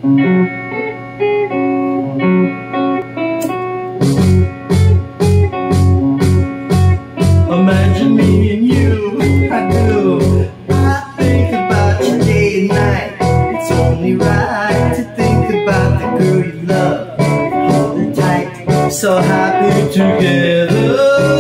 Imagine me and you, I do. I think about you day and night. It's only right to think about the girl you love. Hold her tight, so happy together.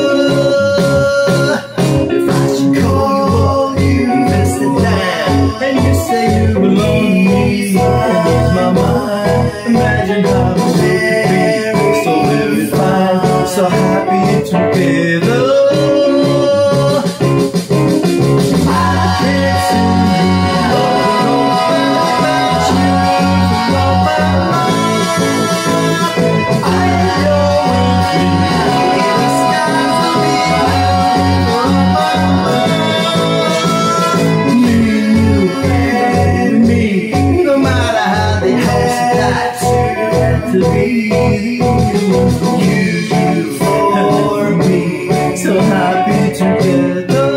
If I should call you, invest the time, and you say you belong to me, and ease my mind. Imagine how this could be so very fine, so happy together. To be you for me, so happy together.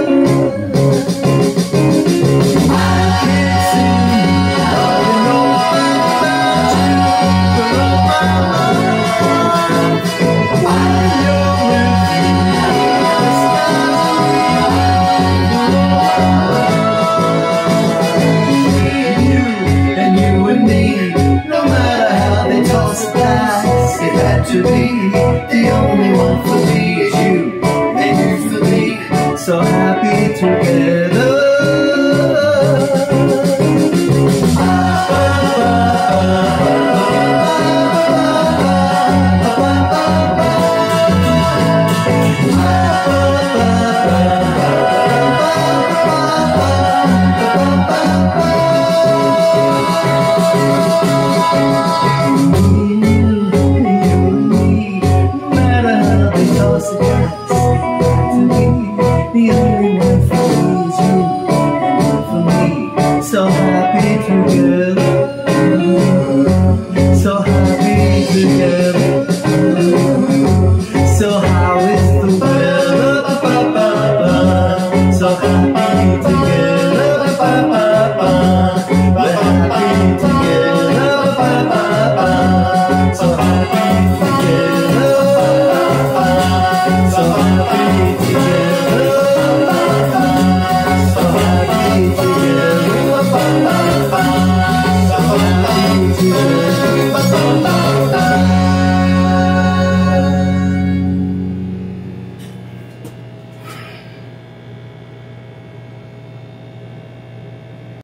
I can't see all you know about you, but on my mind, while you're with me, the skies are you and me, no matter how they toss it down, it had to be.